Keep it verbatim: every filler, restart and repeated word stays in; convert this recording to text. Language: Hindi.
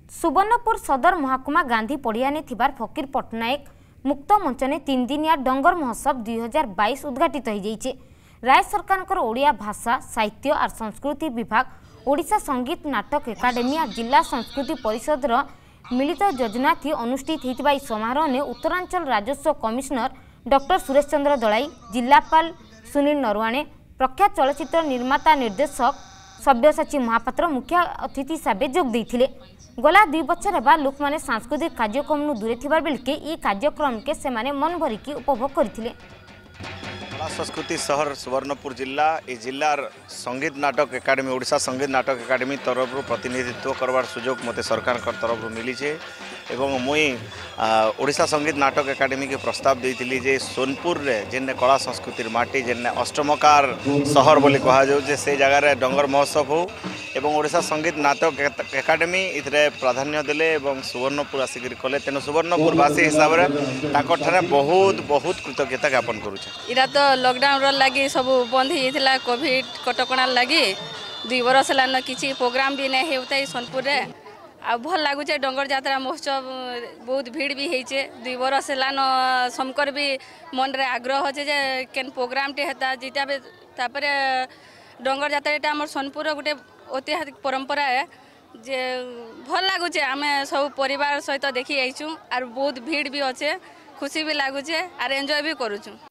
सुवर्णपुर सदर महाकुमा गांधी पड़िया ने थिबार फकीर पट्टनायक मुक्त मंच ने तीन दिनिया डंगर महोत्सव दुई हजार बाईस उद्घाटित हो जाइए। राज्य सरकार ओडिया भाषा साहित्य और संस्कृति विभाग ओडिशा संगीत नाटक एकाडेमी और जिला संस्कृति परिषद मिलित योजना थी अनुष्ठित होता समारोह ने उत्तरांचल राजस्व कमिशनर डॉक्टर सुरेश चंद्र दलाई, जिलापाल सुनील नरवाणे, प्रख्यात चलचित्र निर्माता निर्देशक सब्यसाची महापात्र मुख्य अतिथि हिसाब से जोग देते। गला दुई बछर हेबा लोक माने सांस्कृतिक कार्यक्रम दूरे थिबार बेलके ई कार्यक्रम के सेमाने मन भरिकी उपभोग करथिले। कला संस्कृति शहर सुवर्णपुर जिला ए जिलार संगीत नाटक एकाडेमी ओडिशा संगीत नाटक एकाडेमी तरफ प्रतिनिधित्व करवार सुजोग मते सरकार तरफ मिली एवं मुई ओडिशा संगीत नाटक एकाडेमी के प्रस्ताव देइथिली जे सोनपुर रे जेने कला संस्कृति माटी जेने अष्टमकार शहर बोली कहा जाउछे से जगह रे डंगर महोत्सव हो एवं ओडिशा संगीत नाटक एकाडेमी इथरे प्राधान्य देले एवं सुवर्णपुर आसिक कले तेनो सुवर्णपुरवासी हिसाब रे ताकर ठारे बहुत बहुत कृतज्ञता ज्ञापन करूछे। इरा तो लॉकडाउन रो लागि सब बंद हिथिला कोविड कटकणा लागि दुई वर्ष लान किछि प्रोग्राम भी नै हेउतै सोनपुर रे आ भल लगुचे। डंगर जात्रा महोत्सव बहुत भीड़ भी होइचे। दुई वर्ष लान समकर भी मन रे आग्रह होचे जे केन प्रोग्राम टे हेता जिटा बे तापरे डंगर जात्रा हमर सोनपुर गोटे ऐतिहासिक परंपरा है जे भल लगुचे। आमे सब परिवार सहित देखि आइछु आर बहुत भीड़ भी अच्छे, खुशी भी लगुचे आर एंजॉय भी करूछु।